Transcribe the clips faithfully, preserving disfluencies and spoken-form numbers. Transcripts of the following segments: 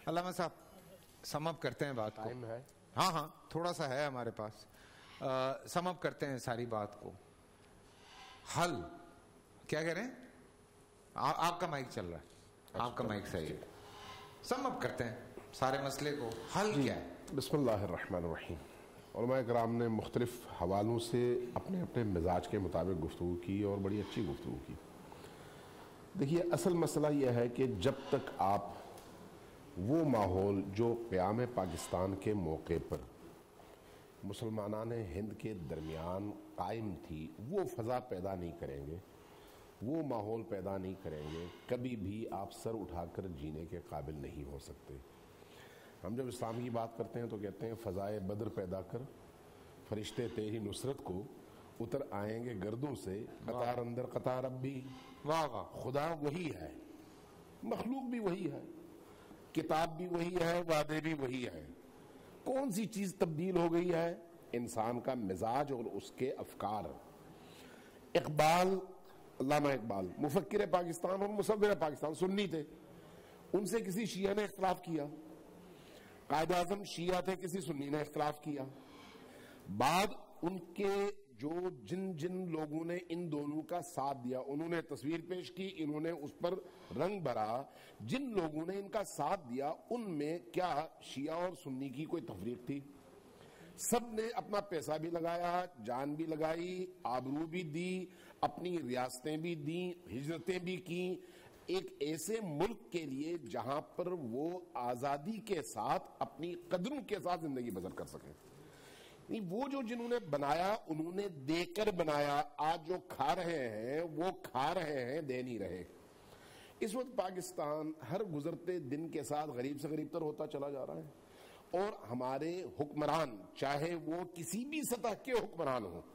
علامہ صاحب سم اپ کرتے ہیں بات کو. ٹائم ہے؟ ہاں ہاں تھوڑا سا ہے ہمارے پاس. سم اپ کرتے ہیں ساری بات کو. حل کیا کہہ رہے ہیں؟ آپ کا مائک چل رہا ہے, آپ کا مائک صحیح ہے. سم اپ کرتے ہیں سارے مسئلے کو, حل کیا ہے؟ بسم اللہ الرحمن الرحیم. علماء کرام نے مختلف حوالوں سے اپنے اپنے مزاج کے مطابق گفتگو کی اور بڑی اچھی گفتگو کی. دیکھیے اصل مسئلہ یہ ہے کہ جب تک آپ وہ ماحول جو قیام پاکستان کے موقع پر مسلمانان ہند کے درمیان قائم تھی وہ فضا پیدا نہیں کریں گے, وہ ماحول پیدا نہیں کریں گے, کبھی بھی آپ سر اٹھا کر جینے کے قابل نہیں ہو سکتے. ہم جب اسلام کی بات کرتے ہیں تو کہتے ہیں فضائے بدر پیدا کر, فرشتے تیری نصرت کو اتر آئیں گے گردوں سے, قطار اندر قطار اب بھی. واہ واہ. خدا وہی ہے, مخلوق بھی وہی ہے, کتاب بھی وہی ہے, وعدے بھی وہی ہے. کون سی چیز تبدیل ہو گئی ہے؟ انسان کا مزاج اور اس کے افکار. اقبال, علامہ اقبال مفکر پاکستان اور مصور پاکستان سنی تھے, ان سے کسی شیعہ نے اختلاف کیا. قائد اعظم شیعہ تھے, کسی سنی نے اختلاف کیا. بعد ان کے جو جن جن لوگوں نے ان دونوں کا ساتھ دیا, انہوں نے تصویر پیش کی, انہوں نے اس پر رنگ بھرا, جن لوگوں نے ان کا ساتھ دیا ان میں کیا شیعہ اور سنی کی کوئی تفریق تھی؟ سب نے اپنا پیسہ بھی لگایا, جان بھی لگائی, آبرو بھی دی, اپنی ریاستیں بھی دیں, ہجرتیں بھی کی, ایک ایسے ملک کے لیے جہاں پر وہ آزادی کے ساتھ اپنی قدروں کے ساتھ زندگی بسر کر سکیں. وہ جو جنہوں نے بنایا انہوں نے دے کر بنایا, آج جو کھا رہے ہیں وہ کھا رہے ہیں, دے نہیں رہے. اس وقت پاکستان ہر گزرتے دن کے ساتھ غریب سے غریب تر ہوتا چلا جا رہا ہے, اور ہمارے حکمران چاہے وہ کسی بھی سطح کے حکمران ہوں,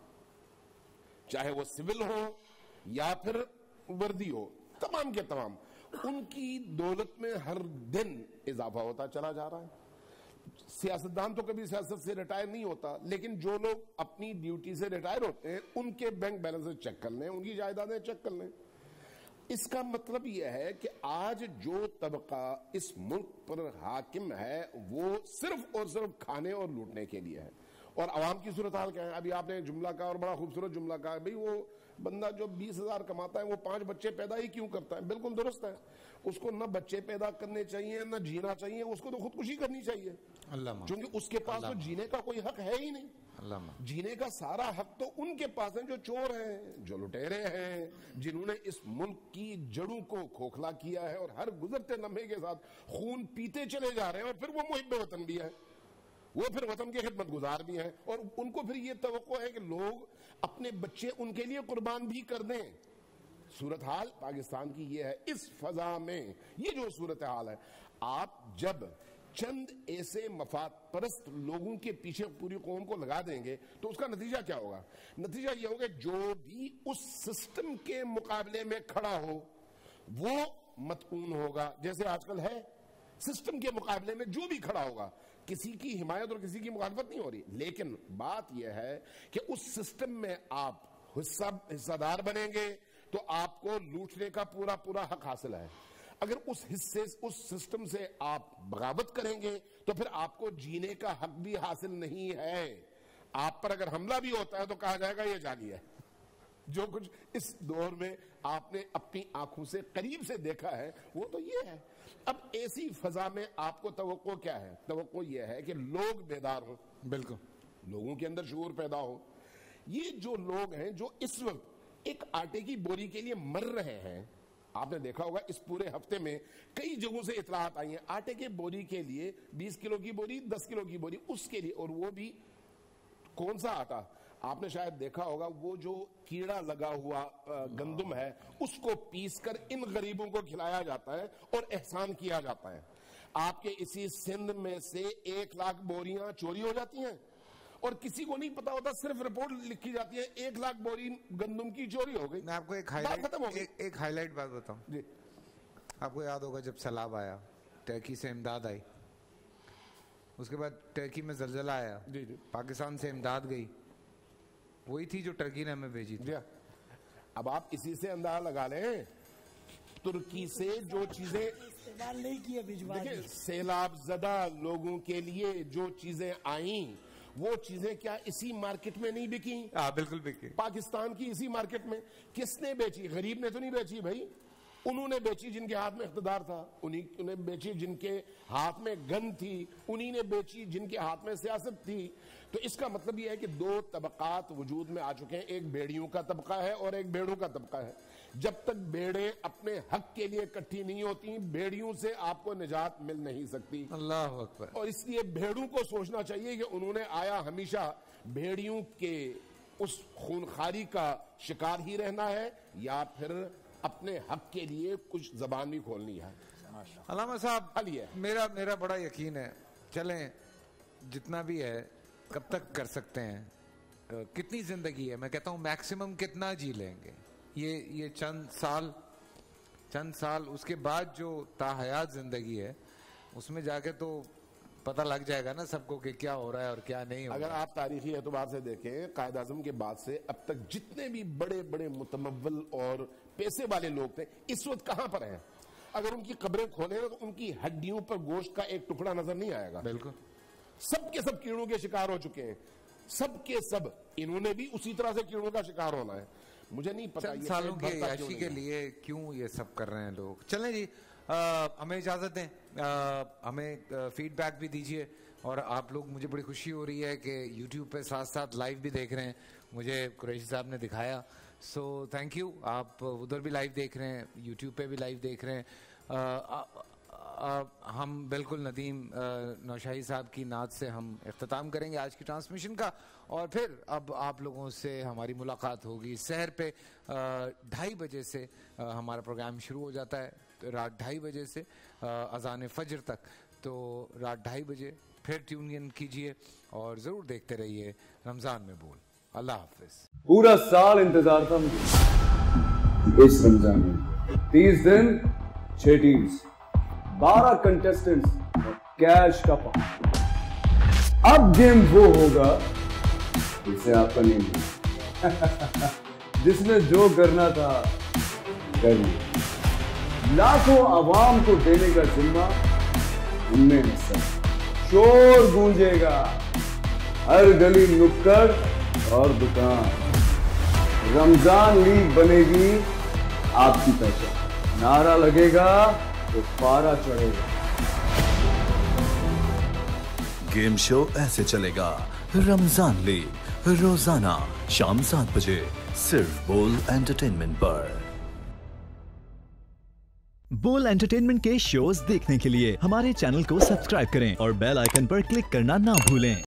چاہے وہ سول ہو یا پھر وردی ہو, تمام کے تمام ان کی دولت میں ہر دن اضافہ ہوتا چلا جا رہا ہے. سیاستدان تو کبھی سیاست سے ریٹائر نہیں ہوتا, لیکن جو لوگ اپنی ڈیوٹی سے ریٹائر ہوتے ہیں ان کے بینک بیلنس چیک کر لیں, ان کی جائیدادیں چیک کر لیں. اس کا مطلب یہ ہے کہ آج جو طبقہ اس ملک پر حاکم ہے وہ صرف اور صرف کھانے اور لوٹنے کے لیے ہے. اور عوام کی صورتحال کیا ہے؟ ابھی آپ نے ایک جملہ کہا اور بڑا خوبصورت جملہ کہا, بھئی وہ بندہ جو بیس ہزار کماتا ہے وہ پانچ بچے پیدا ہی کیوں کرتا ہے؟ بالکل درست ہے, اس کو نہ بچے پیدا کرنے چاہیے نہ جینا چاہیے, اس کو تو خودکشی کرنی چاہیے, کیونکہ اس کے پاس تو جینے کا کوئی حق ہے ہی نہیں. جینے کا سارا حق تو ان کے پاس ہے جو چور ہیں, جو لٹیرے ہیں, جنہوں نے اس ملک کی جڑوں کو کھوکھلا کیا ہے اور ہر گزرتے لمحے کے ساتھ خون پیتے چلے جا رہے ہیں. اور پھر وہ محب وطن بھی ہے, وہ پھر وطن کے خدمت گزار بھی ہیں, اور ان کو پھر یہ توقع ہے کہ لوگ اپنے بچے ان کے لیے قربان بھی کر دیں. صورتحال پاکستان کی یہ ہے. اس فضا میں یہ جو صورتحال ہے, آپ جب چند ایسے مفاد پرست لوگوں کے پیچھے پوری قوم کو لگا دیں گے تو اس کا نتیجہ کیا ہوگا؟ نتیجہ یہ ہوگا جو بھی اس سسٹم کے مقابلے میں کھڑا ہو وہ مطعون ہوگا. جیسے آج کل ہے, سسٹم کے مقابلے میں جو بھی کھڑا ہوگا, کسی کی حمایت اور کسی کی مخالفت نہیں ہو رہی, لیکن بات یہ ہے کہ اس سسٹم میں آپ حصہ حصہ دار بنیں گے تو آپ کو لوٹنے کا پورا پورا حق حاصل ہے. اگر اس حصے اس سسٹم سے آپ بغاوت کریں گے تو پھر آپ کو جینے کا حق بھی حاصل نہیں ہے. آپ پر اگر حملہ بھی ہوتا ہے تو کہا جائے گا یہ جعلی ہے. جو کچھ اس دور میں آپ نے اپنی آنکھوں سے قریب سے دیکھا ہے وہ تو یہ ہے. اب ایسی فضا میں آپ کو توقع کیا ہے؟ توقع یہ ہے کہ لوگ بیدار ہوں, بالکل لوگوں کے اندر شعور پیدا ہو. یہ جو لوگ ہیں جو اس وقت ایک آٹے کی بوری کے لیے مر رہے ہیں, آپ نے دیکھا ہوگا اس پورے ہفتے میں کئی جگہوں سے اطلاعات آئی ہیں آٹے کے بوری کے لیے, بیس کلو کی بوری, دس کلو کی بوری, اس کے لیے, اور وہ بھی کون سا آٹا؟ آپ نے شاید دیکھا ہوگا وہ جو کیڑا لگا ہوا گندم ہے اس کو پیس کر ان غریبوں کو کھلایا جاتا ہے اور احسان کیا جاتا ہے. آپ کے اسی سندھ میں سے ایک لاکھ بوریاں چوری ہو جاتی ہیں اور کسی کو نہیں پتا ہوتا, صرف رپورٹ لکھی جاتی ہے ایک لاکھ بوری گندم کی چوری ہو گئی. میں آپ کو ایک ہائی لائٹ ایک ہائی لائٹ بات بتاؤں جی. آپ کو یاد ہوگا جب سیلاب آیا, ٹرکی سے امداد آئی, اس کے بعد ٹرکی میں زلزلہ آیا, جی جی پاکستان سے امداد گئی, وہی تھی جو ٹرکی نے ہمیں بھیجی تھی. اب آپ اسی سے اندازہ لگا لیں ترکی سے جو چیزیں इस्तेमाल नहीं किए भिजवा देखिए, दिए। सैलाब ज़दा लोगों के लिए जो चीजें आई वो चीजें क्या इसी मार्केट में नहीं बिकी? हाँ बिल्कुल बिकी। पाकिस्तान की इसी मार्केट में किसने बेची? गरीब ने तो नहीं बेची भाई, उन्होंने बेची जिनके हाथ में इख्तिदार था, उन्हीं ने बेची जिनके हाथ में गन थी, उन्हीं ने बेची जिनके हाथ में सियासत थी। तो इसका मतलब यह है कि दो तबकात वजूद में आ चुके हैं, एक बेड़ियों का तबका है और एक बेड़ों का तबका है। जब तक बेड़े अपने हक के लिए इकट्ठी नहीं होती, बेड़ियों से आपको निजात मिल नहीं सकती। अल्लाह अकबर। और इसलिए भेड़ों को सोचना चाहिए कि उन्होंने आया हमेशा भेड़ियों के उस खूनखारी का शिकार ही रहना है या फिर अपने हक के लिए कुछ जबान भी खोलनी है। अल्लामा साहब, हल ये मेरा मेरा बड़ा यकीन है, चलें जितना भी है कब तक कर सकते हैं, अ, कितनी जिंदगी है, मैं कहता हूँ मैक्सिमम कितना जी लेंगे, ये ये चंद साल चंद साल उसके बाद जो ताहयात जिंदगी है उसमें जाके तो पता लग जाएगा ना सबको कि क्या हो रहा है और क्या नहीं हो अगर रहा है। आप तारीखी एतबार से देखें, कायद आजम के बाद से अब तक जितने भी बड़े बड़े मुतमव्वल और पैसे वाले लोग थे इस वक्त कहां पर हैं? अगर उनकी कब्रें खोले तो उनकी हड्डियों पर गोश्त का एक टुकड़ा नजर नहीं आएगा। बिल्कुल, सब के सब कीड़ों के शिकार हो चुके हैं, सब के सब। इन्होंने भी उसी तरह से कीड़ों का शिकार होना है। मुझे नहीं पता चंद ये सालों पेट की भरता याशी क्यों के नहीं है। लिए क्यों ये सब कर रहे हैं लोग। चलें जी, आ, हमें इजाजत दें, आ, हमें फीडबैक भी दीजिए। और आप लोग, मुझे बड़ी खुशी हो रही है कि यूट्यूब पे साथ साथ लाइव भी देख रहे हैं, मुझे कुरैशी साहब ने दिखाया, सो थैंक यू। आप उधर भी लाइव देख रहे हैं, यूट्यूब पे भी लाइव देख रहे हैं। आ, आ, आ, हम बिल्कुल नदीम नौशाही साहब की नात से हम इख्तिताम करेंगे आज की ट्रांसमिशन का, और फिर अब आप लोगों से हमारी मुलाकात होगी शहर पे। ढाई बजे से आ, हमारा प्रोग्राम शुरू हो जाता है, तो रात ढाई बजे से अजान फजर तक, तो रात ढाई बजे फिर ट्यून इन कीजिए और ज़रूर देखते रहिए रमज़ान में बोल। अल्लाह हाफिज़। पूरा साल इंतजार था मुझे इस रमजान में। तीस दिन, छह टीम्स, बारह कंटेस्टेंट्स और कैश का पाउंड। अब गेम वो होगा जिसे आपका नहीं मिला। जिसने जो करना था कर लिया। लाखों आवाम को देने का जिम्मा उनमें हिस्सा। शोर गूंजेगा हर गली, नुक्कड़ और दुकान। रमजान लीग बनेगी आपकी पहचान। नारा लगेगा तो पारा चढ़ेगा। गेम शो ऐसे चलेगा। रमजान लीग रोजाना शाम सात बजे सिर्फ बोल एंटरटेनमेंट पर। बोल एंटरटेनमेंट के शोज देखने के लिए हमारे चैनल को सब्सक्राइब करें और बेल आइकन पर क्लिक करना ना भूलें।